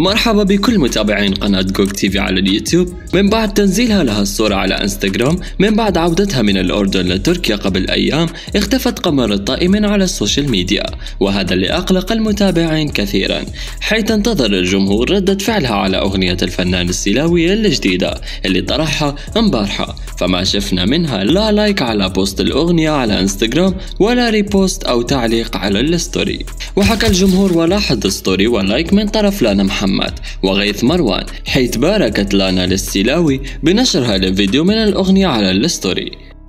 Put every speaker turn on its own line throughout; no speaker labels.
ومرحبا بكل متابعين قناة جوج تي في على اليوتيوب. من بعد تنزيلها لها الصورة على انستغرام من بعد عودتها من الأردن لتركيا قبل أيام، اختفت قمر الطائي من على السوشيال ميديا، وهذا اللي أقلق المتابعين كثيرا، حيث انتظر الجمهور ردة فعلها على أغنية الفنان السلاوي الجديدة اللي طرحها امبارحة، فما شفنا منها لا لايك على بوست الأغنية على انستغرام ولا ريبوست أو تعليق على الستوري. وحكى الجمهور ولاحظ ستوري ولايك من طرف لانا محمد وغيث مروان، حيث باركت لانا للسلاوي بنشرها للفيديو من الأغنية على الستوري.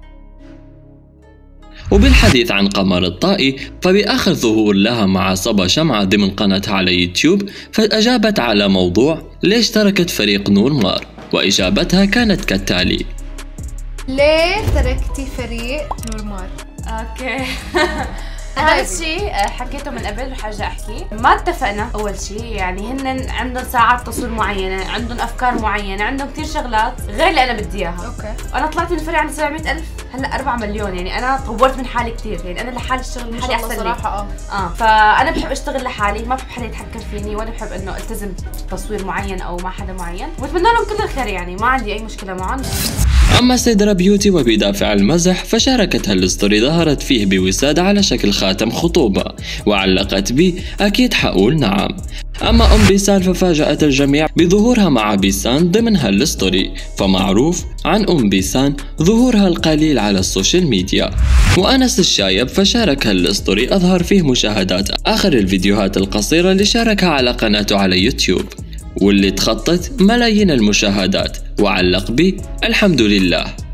وبالحديث عن قمر الطائي، فبآخر ظهور لها مع صبا شمعة ضمن قناتها على يوتيوب، فأجابت على موضوع ليش تركت فريق نور مار، وإجابتها كانت كالتالي:
ليه تركتي فريق نور مار؟
اوكي. هذا الشيء حكيته من قبل وحاجة احكي، ما اتفقنا. اول شيء يعني هن عندهم ساعات تصوير معينة، عندهم افكار معينة، عندهم كثير شغلات غير اللي انا بدي اياها.
اوكي.
انا طلعت من الفريق عندي 700,000، هلا 4 مليون، يعني انا طورت من حالي كثير، يعني انا لحالي اشتغل لحالي احسن لي
صراحة.
فانا بحب اشتغل لحالي، ما بحب حدا يتحكم فيني، ولا بحب انه التزم بتصوير معين او مع حدا معين، وبتمنى لهم كل الخير، يعني ما عندي اي مشكلة معهم.
أما سيدرا بيوتي وبدافع المزح، فشاركتها الستوري ظهرت فيه بوسادة على شكل خاتم خطوبة، وعلقت به أكيد حقول نعم. أما أم بيسان ففاجأت الجميع بظهورها مع بيسان ضمن هالستوري، فمعروف عن أم بيسان ظهورها القليل على السوشيال ميديا. وأنس الشايب فشارك هالستوري أظهر فيه مشاهدات آخر الفيديوهات القصيرة اللي شاركها على قناته على يوتيوب، واللي تخطت ملايين المشاهدات، وعلق به: الحمد لله.